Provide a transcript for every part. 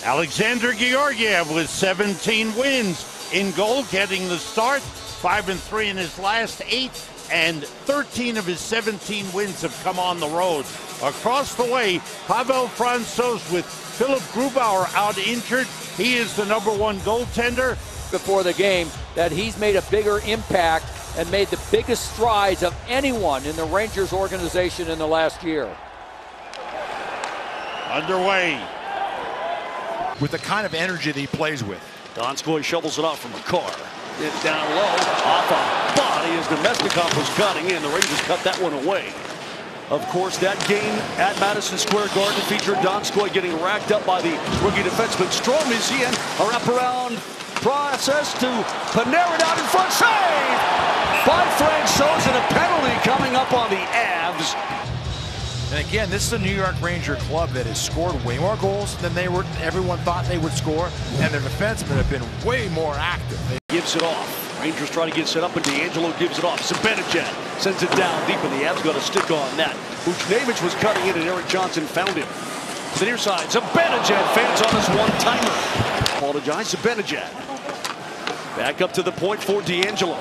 Alexander Georgiev with 17 wins. In goal, getting the start, 5-3 in his last 8, and 13 of his 17 wins have come on the road. Across the way, Pavel Francouz with Philip Grubauer out injured. He is the #1 goaltender. Before the game, that he's made a bigger impact and made the biggest strides of anyone in the Rangers organization in the last year. Underway. With the kind of energy that he plays with. Donskoy shovels it off from Makar. It's down low, off a body as Nemesnikov was cutting in. The Rangers cut that one away. Of course, that game at Madison Square Garden featured Donskoy getting racked up by the rookie defenseman. Strome is in. A wraparound process to Panarin out in front. Save by Francouz, and a penalty coming up on the Avs. And again, this is a New York Ranger club that has scored way more goals than everyone thought they would score, and their defensemen have been way more active. Gives it off. Rangers try to get set up, and DeAngelo gives it off. Zibanejad sends it down deep, and the Avs got a stick on that. Buchnevich was cutting in, and Erik Johnson found him. To the near side, Zibanejad fans on his one-timer. Apologize, Zibanejad. Back up to the point for DeAngelo.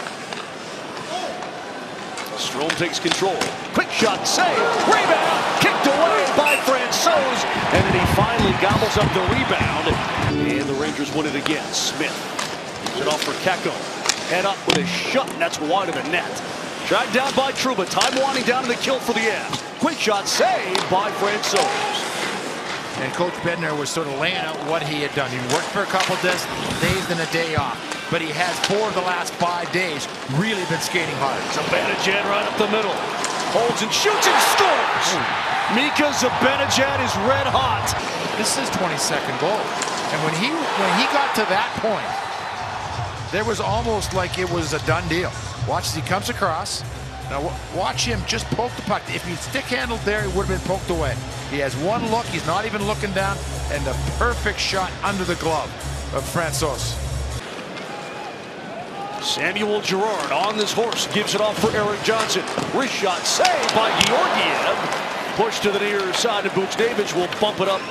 Strome takes control. Quick shot, save, rebound, kicked away by Francouz, and then he finally gobbles up the rebound, and the Rangers win it again. Smith gives it off for Kakko. Head up with a shot, and that's wide of the net. Dragged down by Trouba. Time winding down to the kill for the Avs. Quick shot, saved by Francouz. And Coach Bednar was sort of laying out what he had done. He worked for a couple days and a day off. But he has, for the last 5 days, really been skating hard. Zibanejad right up the middle. Holds and shoots and scores! Mika Zibanejad is red hot. This is his 22nd goal. And when he got to that point, there was almost like it was a done deal. Watch as he comes across. Now watch him just poke the puck. If he'd stick-handled there, he would have been poked away. He has one look, he's not even looking down, and the perfect shot under the glove of Francouz. Samuel Girard on this horse, gives it off for Erik Johnson. Wrist shot saved by Georgiev. Push to the near side, and Buchnevich will bump it up.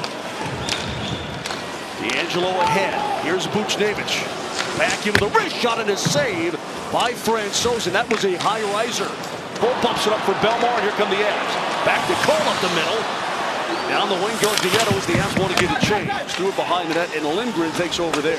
DeAngelo ahead. Here's Buchnevich. Back in with a wrist shot and a save by Francouz, and that was a high riser. Cole bumps it up for Bellemare, and here come the Avs. Back to Cole up the middle. Down the wing goes Nieto as the Avs want to get it changed. Threw it behind the net, and Lindgren takes over there.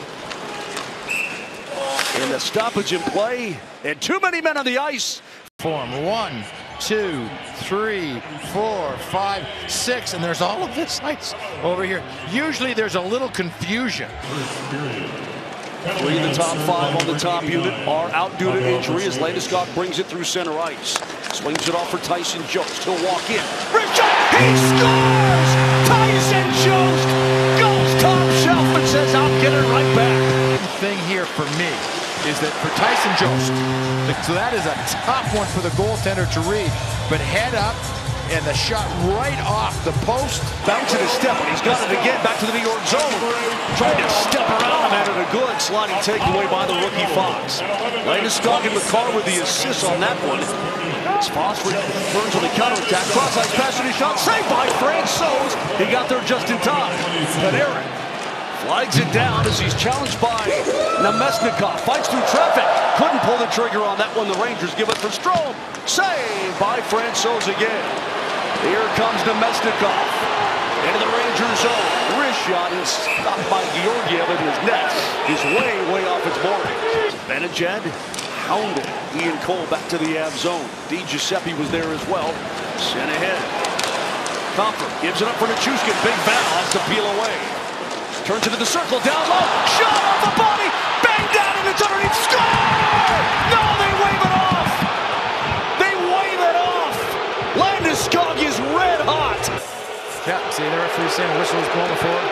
And the stoppage in play, and too many men on the ice. Form 1, 2, 3, 4, 5, 6, and there's all of this ice over here. Usually there's a little confusion. 3 in the top 5 on the top unit are out due to injury as Landeskog brings it through center ice. Swings it off for Tyson Jost. He'll walk in. Wrist shot, he scores! Tyson Jost goes top shelf and says, I'll get it right back. The thing here for me is that for Tyson Jost, so that is a tough one for the goaltender to read, but head up and the shot right off the post. Bouncing a step, and he's got it again back to the New York zone. Trying to step around him, and a good sliding takeaway by the rookie Fox. Landeskog and Makar with the assists on that one. As Fox returns on the counterattack, cross-ice pass and a shot saved by Francouz. He got there just in time. Panarin flags it down as he's challenged by Nemesnikov. Fights through traffic. Couldn't pull the trigger on that one. The Rangers give it for Strome. Saved by Francouz again. Here comes Nemesnikov. Into the Rangers zone. Wrist shot is stopped by Georgiev in his net. He's way off its boarding. Zibanejad hounded Ian Cole back to the Avs zone. Di Giuseppe was there as well. Sent ahead. Compher gives it up for Nichushkin. Big battle. Has to peel away. Turns into the circle, down low, shot off the body, bang down, and it's underneath, score! No, they wave it off! They wave it off! Landeskog is red hot! Yeah, see, the referee's saying the whistle was blown before.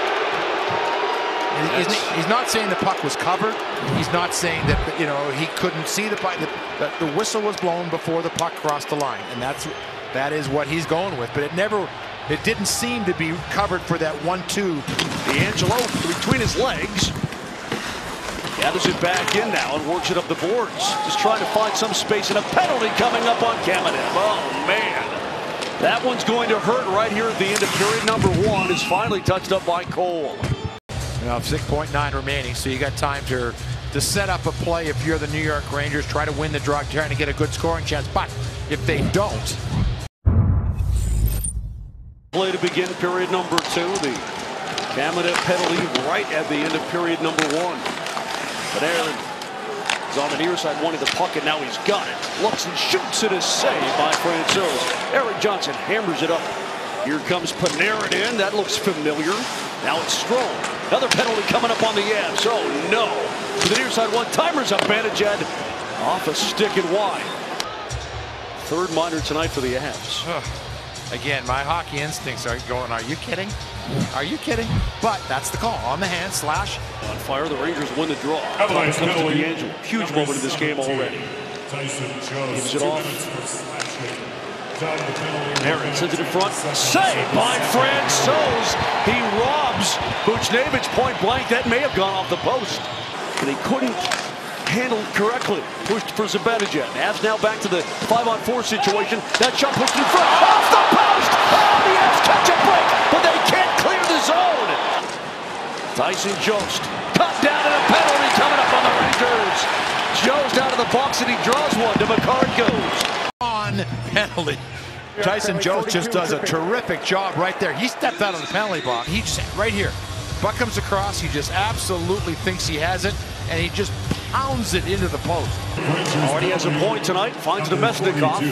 He's not saying the puck was covered. He's not saying that, you know, he couldn't see the puck. That the whistle was blown before the puck crossed the line, and that is what he's going with. But it didn't seem to be covered for that 1-2. DeAngelo between his legs. Gathers it back in now and works it up the boards. Just trying to find some space, and a penalty coming up on Kamenev. Oh, man. That one's going to hurt right here at the end of period number 1. Is finally touched up by Cole. You know, 6.9 remaining, so you got time to set up a play if you're the New York Rangers, try to win the draw, trying to get a good scoring chance. But if they don't, play to begin period number 2. The Kamenev penalty right at the end of period number 1. But Aaron is on the near side wanting the puck, and now he's got it. Looks and shoots it, a save by Francouz. Erik Johnson hammers it up. Here comes Panarin in. That looks familiar. Now it's Strome. Another penalty coming up on the Avs. Oh no. To the near side, one-timers up. Bandejad off a stick and wide. Third minor tonight for the Avs. again, my hockey instincts are going, are you kidding? Are you kidding? But that's the call. On the hand, slash. On fire, the Rangers win the draw. Comes to DeAngelo. Huge moment in this game already. Gives it off. Aaron sends it in front. Saved by Francouz. He robs Buchnevich point blank. That may have gone off the post. And he couldn't handle it correctly. Pushed for Zibanejad. Avs now back to the 5-on-4 situation. That shot pushed in front. Off the post! Oh, the Avs catch a break, but they can't clear the zone. Tyson Jost. Cut down and a penalty coming up on the Rangers. Jost out of the box and he draws one to McCarr goes. On penalty. Tyson Jost just does a terrific job right there. He stepped out of the penalty box. He just, right here. Buck comes across. He just absolutely thinks he has it, and he just pounds it into the post. Already has a point tonight. Finds Nemesnikov.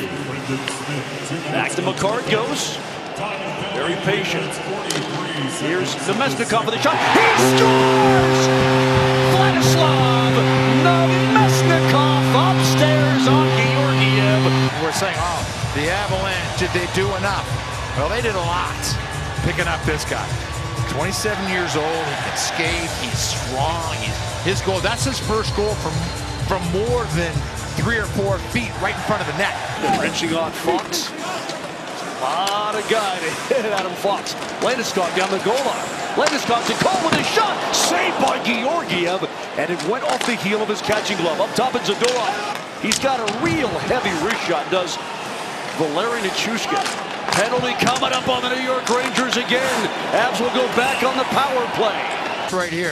Back to McCarr goes. Very patient. Here's Nemesnikov with a shot. He scores! Vladislav Nemesnikov upstairs on Georgiev. We're saying, oh, the Avalanche, did they do enough? Well, they did a lot picking up this guy. 27 years old, he can skate, he's strong, his goal, that's his first goal from more than 3 or 4 feet right in front of the net. Wrenching on Fox. A lot of guy to hit Adam Fox. Landeskog down the goal line. Landeskog to Cole with a shot. Saved by Georgiev. And it went off the heel of his catching glove. Up top is Zadorov. He's got a real heavy wrist shot, does Valeri Nichushkin. Penalty coming up on the New York Rangers again. Avs will go back on the power play. Right here.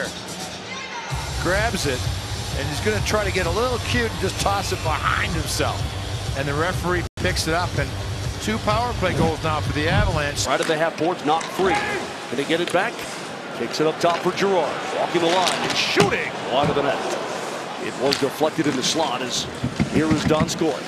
Grabs it, and he's going to try to get a little cute and just toss it behind himself. And the referee picks it up, and 2 power play goals now for the Avalanche. Right at the half boards, not free. Can they get it back? Kicks it up top for Girard. Walking the line and shooting wide of the net. It was deflected in the slot as here is Donskoy.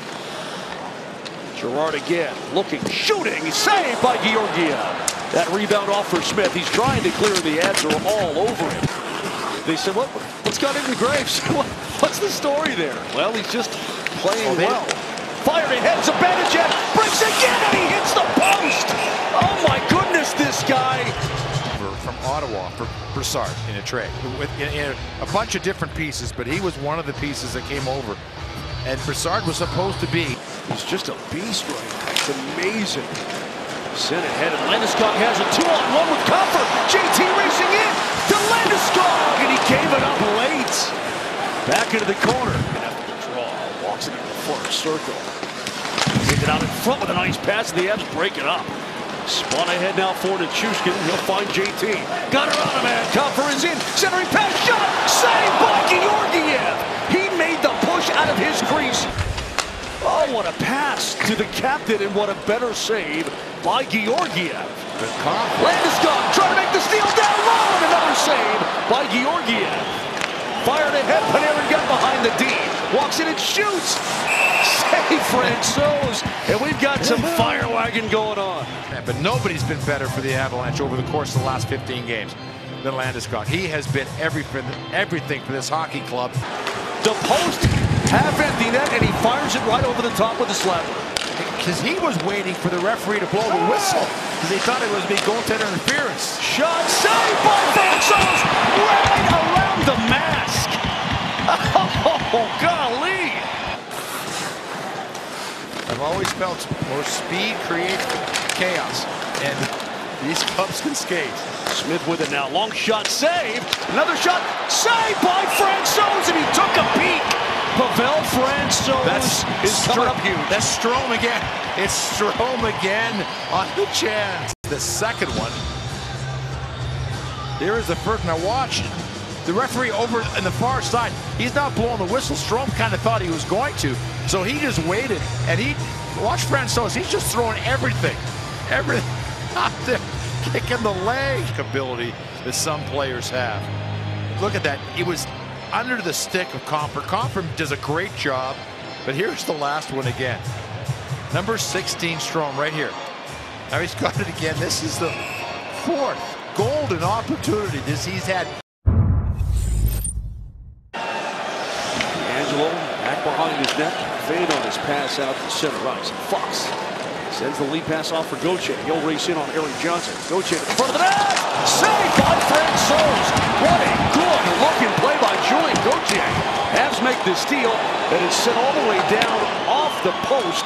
Girard again, looking, shooting, saved by Georgiev. That rebound off for Smith. He's trying to clear, the Avs are all over him. They said, what's got into Graves? What's the story there? Well, he's just playing well. Fired ahead, Zibanejad breaks again, and he hits the post. Oh my goodness, this guy. From Ottawa for Brassard in a trade. In a bunch of different pieces, but he was one of the pieces that came over. And Brassard was supposed to be. He's just a beast right now. It's amazing. Sent ahead, and Landeskog has a 2-on-1 with Copper. JT racing in to Landeskog, and he gave it up late. Back into the corner. And after the draw, walks it into the far circle. Takes it out in front with a nice pass, and the Avs break it up. Spun ahead now for Nichushkin. He'll find JT. Got her on a man. Copper is in. Centering pass. Shot. Saved by Georgiev. He made the push out of his crease. Oh, what a pass to the captain, and what a better save by Georgiev. Landeskog trying to make the steal down low, and another save by Georgiev. Fired ahead. Panarin got behind the D. Walks in and shoots. Save Francouz. And we've got some fire wagon going on. Yeah, but nobody's been better for the Avalanche over the course of the last 15 games than Landeskog. He has been everything for this hockey club. The post, half-empty net, and he fires it right over the top with the slapper. Because he was waiting for the referee to blow the whistle, because he thought it was be goaltender interference. Shot saved by Francouz, right around the mask. Oh, golly. I've always felt more speed creates chaos, and these Cubs can skate. Smith with it now. Long shot saved. Another shot saved by Francouz, and he took a peek. Pavel Francouz is coming up huge. That's Strome again. It's Strome again on the chance. The second one. There is the first. Now watch. The referee over on the far side. He's not blowing the whistle. Strome kind of thought he was going to. So he just waited. And watch Francouz. He's just throwing everything. Everything out there. Kicking the leg. Ability that some players have. Look at that. It was under the stick of Compher. Compher does a great job. But here's the last one again. Number 16 Strome right here. Now he's got it again. This is the fourth golden opportunity he's had. Angelo back behind his net. Fade on his pass out to center ice. Fox sends the lead pass off for Gauthier. He'll race in on Erik Johnson. Gauthier in front of the net. Saved by Francouz. What a good looking play by Julien Gauthier. Habs make the steal, and it's sent all the way down off the post.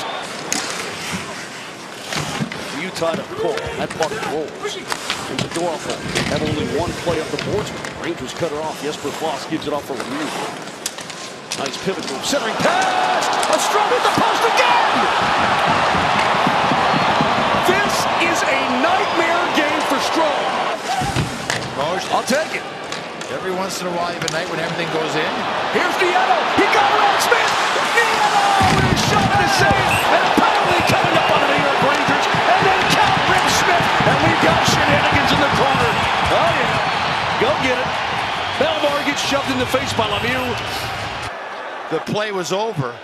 Utah to pull. That puck rolls. And Zadorov have only one play up the boards. Rangers cut her off. Jesper Foss gives it off for Lemieux. Nice pivot move. Centering pass. A strong hit the post again. This is a nightmare game for Strome. I'll take it. Every once in a while, you have a night when everything goes in. Here's Nieto. He got around Smith. Nieto with a shot and a save. And a penalty coming up on the New York Rangers. And then count Rick Smith. And we've got shenanigans in the corner. Oh, yeah. Go get it. Bellemare gets shoved in the face by Lemieux. The play was over.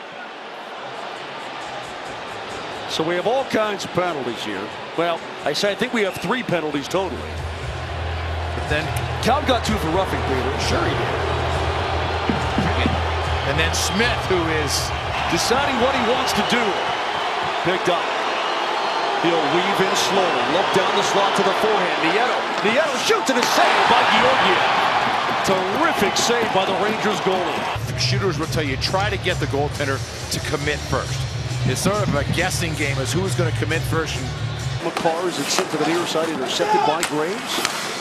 So we have all kinds of penalties here. Well, I think we have 3 penalties totally. But then Count got 2 for roughing, Peter. Sure he did. And then Smith, who is deciding what he wants to do. Picked up. He'll weave in slowly. Look down the slot to the forehand. Nieto shoots, and a save by Georgiev. Terrific save by the Rangers goalie. Shooters will tell you, try to get the goaltender to commit first. It's sort of a guessing game as who's going to commit first. McCarr is sent to the near side, intercepted by Graves.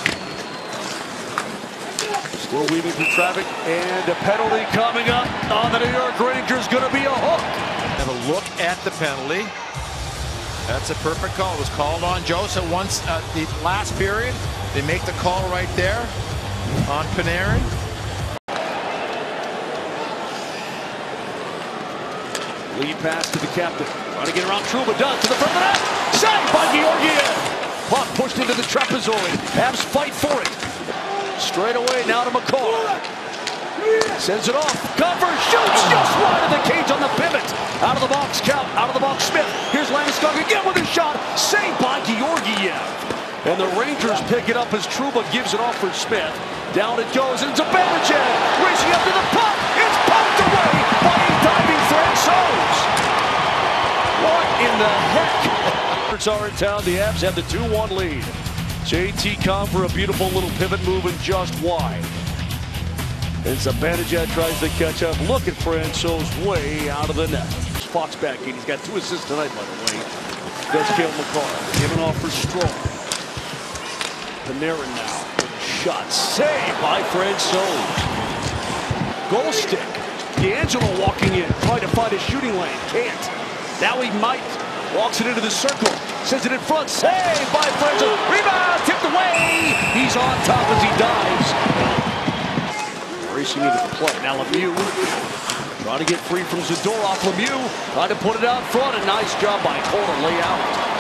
Still weaving through traffic, and a penalty coming up on the New York Rangers. Going to be a hook. Have a look at the penalty. That's a perfect call. It was called on Joseph once the last period. They make the call right there on Panarin. Lead pass to the captain. Trying to get around Trouba. Does to the front of the net. Saved by Georgiev. Puck pushed into the trapezoid. Habs fight for it. Straight away now to McCall. Sends it off. Cover. Shoots just wide of the cage on the pivot. Out of the box. Count. Out of the box. Smith. Here's Landeskog again with a shot. Saved by Georgiev. And the Rangers pick it up as Trouba gives it off for Smith. Down it goes. And Zibanejad racing up to the puck. It's pumped away by a diving Francouz. What in the heck? Birds are in town. The Avs have the 2-1 lead. JT Compher, a beautiful little pivot move and just wide. And Zibanejad tries to catch up. Look at Francouz way out of the net. Fox back in. He's got 2 assists tonight, by the way. That's Cale Makar. Giving off for Strome. Panarin now. Shot saved by Francouz. Goal stick. D'Angelo walking in, trying to find a shooting lane. Can't. Now he might. Walks it into the circle. Sends it in front. Saved by Francouz. Rebound. Tipped away. He's on top as he dives. Racing into the play. Now Lemieux. Trying to get free from Zadorov. Lemieux. Trying to put it out front. A nice job by Cole to lay out.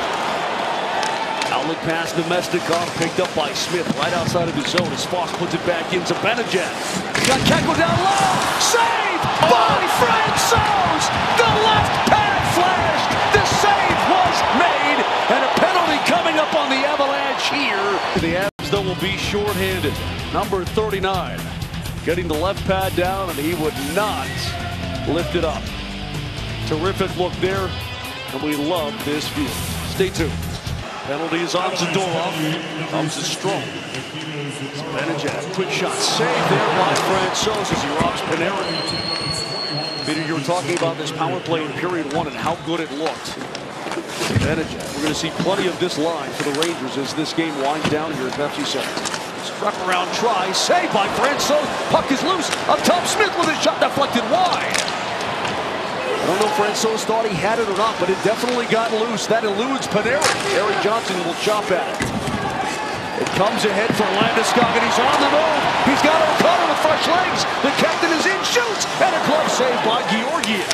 Outlet pass to Mestikov, picked up by Smith right outside of his zone as Fox puts it back in. Zibanejad got Keko down low. Saved by Francouz. The left pad flashed. The save was made. And a penalty coming up on the Avalanche here. The Avs, though, will be shorthanded. Number 39 getting the left pad down, and he would not lift it up. Terrific look there, and we love this view. Stay tuned. Penalty is on Zadorov. Comes to Strome. Zibanejad, quick shot. Saved there by Francouz as he robs Panarin. Peter, you were talking about this power play in period 1 and how good it looked. Zibanejad. We're going to see plenty of this line for the Rangers as this game winds down here at Pepsi Center. Wraparound try, saved by Francouz. Puck is loose. Up top, Smith with a shot deflected wide. I don't know if Francouz thought he had it or not, but it definitely got loose. That eludes Panarin. Harry Johnson will chop at it. It comes ahead for Landeskog, and he's on the move. He's got O'Connor with fresh legs. The captain is in, shoots, and a glove save by Georgiev.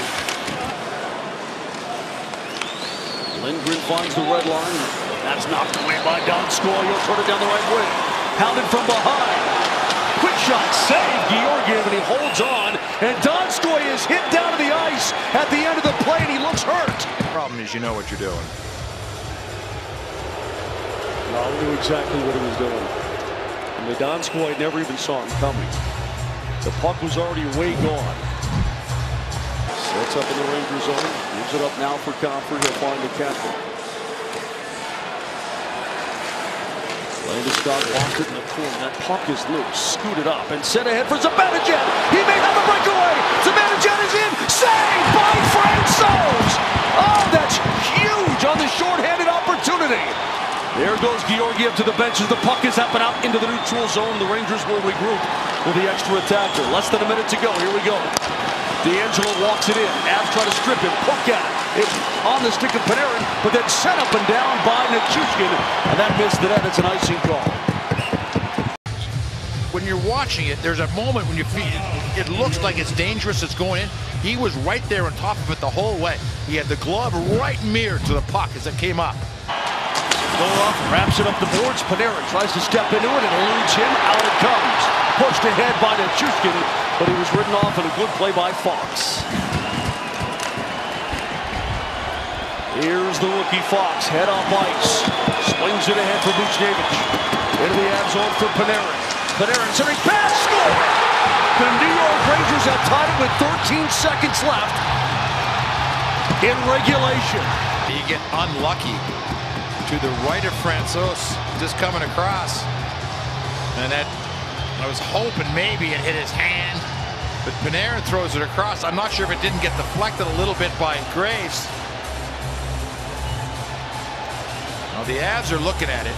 Lindgren finds the red line. That's knocked away by Donskoy. He'll turn it down the right wing. Pounded from behind. Quick shot, save Georgiev, and he holds on. And Donskoy is hit down to the ice at the end of the play, and he looks hurt. The problem is you know what you're doing. Well, he knew exactly what he was doing. And the Donskoy never even saw him coming. The puck was already way gone. Sets up in the Ranger zone. Gives it up now for Compher. He'll find the captain. Landeskog lost it in the corner. That puck is loose. Scooted up and sent ahead for Zibanejad. He may have a breakaway. Zibanejad is in. Saved by Francouz. Oh, that's huge on the shorthanded opportunity. There goes Georgiev to the bench as the puck is up and out into the neutral zone. The Rangers will regroup with the extra attacker. Less than a minute to go. Here we go. DeAngelo walks it in. Avs try to strip him. Poke at it. It's on the stick of Panarin, but then set up and down by Nichushkin. And that missed the net. It's an icing call. When you're watching it, there's a moment when you feel it looks like it's dangerous. It's going in. He was right there on top of it the whole way. He had the glove right mirrored to the puck as it came up. Goff wraps it up the boards. Panarin tries to step into it and eludes him. Out it comes. Pushed ahead by Nichushkin, but he was ridden off in a good play by Fox. Here's the rookie Fox, head off ice. Swings it ahead for Buchnevich. Into the Avs zone for Panarin. Panarin sending pass, score! The New York Rangers have tied it with 13 seconds left in regulation. You get unlucky to the right of Francouz, just coming across. And that, I was hoping maybe it hit his hand, but Panarin throws it across. I'm not sure if it didn't get deflected a little bit by Graves. Now the Avs are looking at it.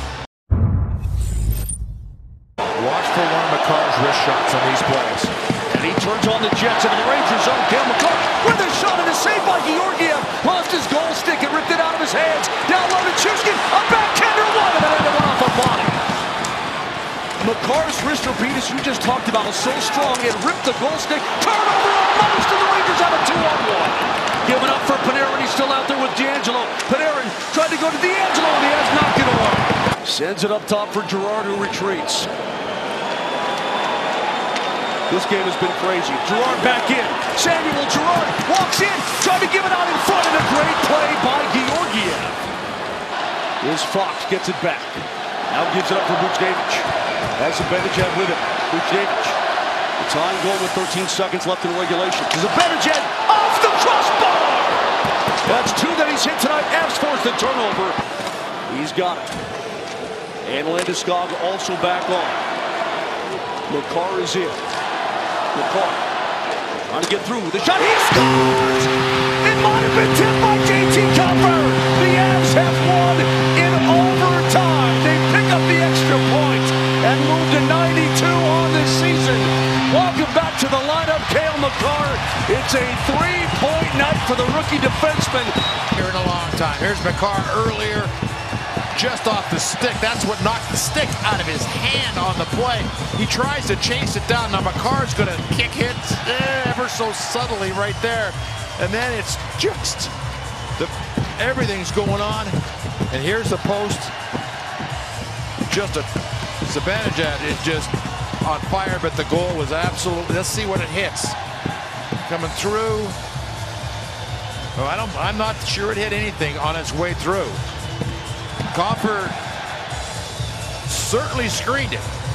Watch for one of Makar's wrist shots on these plays. And he turns on the Jets into the Rangers zone. Cale Makar with a shot and a save by Georgiev. Lost his goal stick and ripped it out of his hands. Down low to Nichushkin. A backhander one, and then it went off a body. Makar's wrist repeat, as you just talked about, was so strong it ripped the goal stick. Turnover almost, and the Rangers have a 2-on-1. Giving up for Panarin. He's still out there with DeAngelo. Panarin tried to go to DeAngelo, and he has knocked it away. Sends it up top for Girard, who retreats. This game has been crazy. Girard back in. Samuel Girard walks in, trying to give it out in front, and a great play by Georgiev. Here's Fox, gets it back. Now gives it up for Buchnevich. Has Zibanejad with it. Buchnevich. The time going with 13 seconds left in regulation. Zibanejad off the crossbar. That's two that he's hit tonight. Avs forced the turnover. He's got it. And Landeskog also back on. Makar is in. Makar trying to get through with the shot. He scores! It might have been tipped by JT Compher. The Avs have won in overtime. They pick up the extra point and move to 92 on this season. Welcome back to the lineup, Cale Makar. It's a 3-point night for the rookie defenseman. Here in a long time. Here's Makar earlier. Just off the stick. That's what knocked the stick out of his hand on the play. He tries to chase it down. Now Makar's going to kick it ever so subtly right there. And then it's just everything's going on. And here's the post. Zibanejad is just on fire, but the goal was absolutely. Let's see what it hits. Coming through. Oh, I'm not sure it hit anything on its way through. Compher certainly screened it.